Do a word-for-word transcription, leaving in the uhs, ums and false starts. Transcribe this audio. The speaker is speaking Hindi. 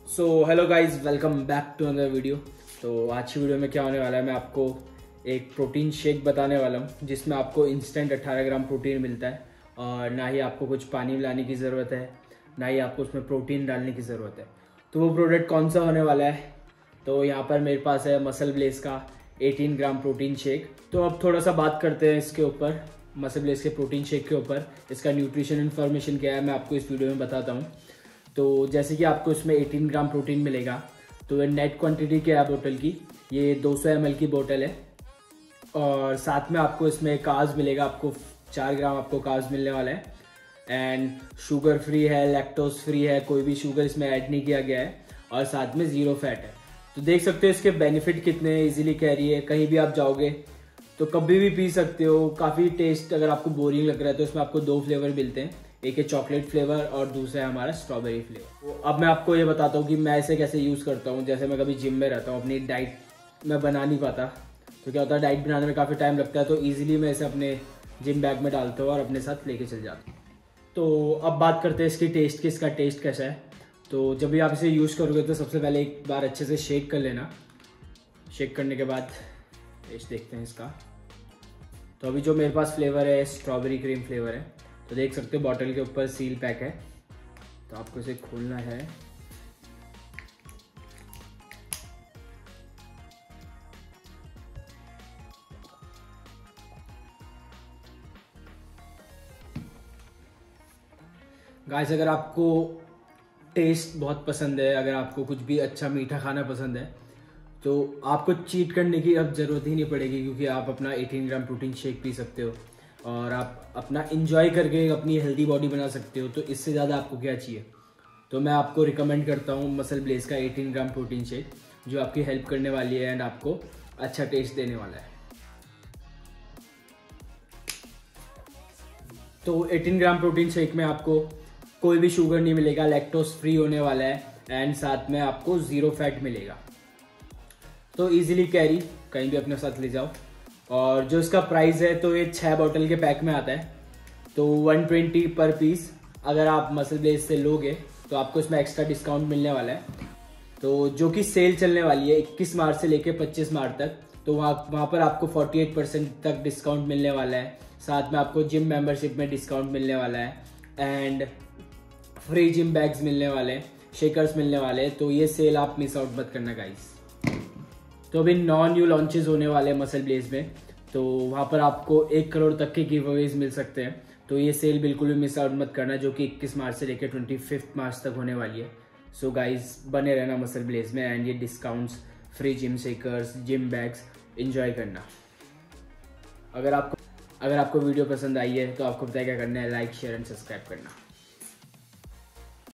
So hello guys, welcome back to another video. तो आज की वीडियो में क्या होने वाला है, मैं आपको एक प्रोटीन शेक बताने वाला हूँ जिसमें आपको इंस्टेंट अठारह ग्राम प्रोटीन मिलता है और ना ही आपको कुछ पानी मिलाने की ज़रूरत है, ना ही आपको उसमें प्रोटीन डालने की ज़रूरत है। तो वो प्रोडक्ट कौन सा होने वाला है, तो यहाँ पर मेरे पास है मसल ब्लेस का अठारह ग्राम प्रोटीन शेक। तो अब थोड़ा सा बात करते हैं इसके ऊपर, मसल ब्लेस के प्रोटीन शेक के ऊपर। इसका न्यूट्रिशन इन्फॉर्मेशन क्या है मैं आपको इस वीडियो में बताता हूँ। तो जैसे कि आपको इसमें अठारह ग्राम प्रोटीन मिलेगा, तो नेट क्वांटिटी क्या है बोतल की, ये दो सौ एम एल की बोतल है। और साथ में आपको इसमें कार्ब्स मिलेगा, आपको चार ग्राम आपको कार्ब्स मिलने वाला है। एंड शुगर फ्री है, लैक्टोज फ्री है, कोई भी शुगर इसमें ऐड नहीं किया गया है और साथ में ज़ीरो फैट है। तो देख सकते हो इसके बेनिफिट कितने इजीली कैरी है, कहीं भी आप जाओगे तो कभी भी पी सकते हो। काफ़ी टेस्ट, अगर आपको बोरिंग लग रहा है तो इसमें आपको दो फ्लेवर मिलते हैं, एक है चॉकलेट फ्लेवर और दूसरा है हमारा स्ट्रॉबेरी फ्लेवर। तो अब मैं आपको ये बताता हूँ कि मैं इसे कैसे यूज़ करता हूँ। जैसे मैं कभी जिम में रहता हूँ, अपनी डाइट मैं बना नहीं पाता, तो क्या होता है डाइट बनाने में काफ़ी टाइम लगता है, तो ईजिली मैं इसे अपने जिम बैग में डालता हूँ और अपने साथ लेके चल जाता हूँ। तो अब बात करते हैं इसकी टेस्ट की, इसका टेस्ट कैसा है। तो जब भी आप इसे यूज़ करोगे तो सबसे पहले एक बार अच्छे से शेक कर लेना। शेक करने के बाद टेस्ट देखते हैं इसका। तो अभी जो मेरे पास फ्लेवर है स्ट्रॉबेरी क्रीम फ्लेवर है। तो देख सकते हो बॉटल के ऊपर सील पैक है, तो आपको इसे खोलना है। गाइस, अगर आपको टेस्ट बहुत पसंद है, अगर आपको कुछ भी अच्छा मीठा खाना पसंद है, तो आपको चीट करने की अब ज़रूरत ही नहीं पड़ेगी, क्योंकि आप अपना अठारह ग्राम प्रोटीन शेक पी सकते हो और आप अपना इंजॉय करके अपनी हेल्दी बॉडी बना सकते हो। तो इससे ज़्यादा आपको क्या चाहिए। तो मैं आपको रिकमेंड करता हूँ मसल ब्लेस का अठारह ग्राम प्रोटीन शेक, जो आपकी हेल्प करने वाली है एंड आपको अच्छा टेस्ट देने वाला है। तो अठारह ग्राम प्रोटीन शेक में आपको कोई भी शुगर नहीं मिलेगा, लैक्टोज फ्री होने वाला है एंड साथ में आपको ज़ीरो फैट मिलेगा। तो इजीली कैरी कहीं भी अपने साथ ले जाओ। और जो इसका प्राइस है, तो ये छः बॉटल के पैक में आता है, तो वन ट्वेंटी पर पीस। अगर आप मसल ब्लेस से लोगे तो आपको इसमें एक्स्ट्रा डिस्काउंट मिलने वाला है। तो जो कि सेल चलने वाली है इक्कीस मार्च से लेकर पच्चीस मार्च तक, तो वहाँ वहाँ पर आपको अड़तालीस परसेंट तक डिस्काउंट मिलने वाला है। साथ में आपको जिम मेंबरशिप में डिस्काउंट मिलने वाला है एंड फ्री जिम बैग्स मिलने वाले हैं, शेकर्स मिलने वाले हैं। तो ये सेल आप मिस आउट मत करना गाइस। तो अभी नौ न्यू लॉन्चेस होने वाले हैं मसल ब्लेस में, तो वहाँ पर आपको एक करोड़ तक के गिव अवेज मिल सकते हैं। तो ये सेल बिल्कुल भी मिस आउट मत करना, जो कि इक्कीस मार्च से लेकर पच्चीस मार्च तक होने वाली है। सो गाइस, बने रहना मसल ब्लेस में एंड ये discounts, free gym shakers, gym bags enjoy करना। अगर आपको अगर आपको वीडियो पसंद आई है तो आपको पता है क्या करना है, लाइक शेयर एंड सब्सक्राइब करना।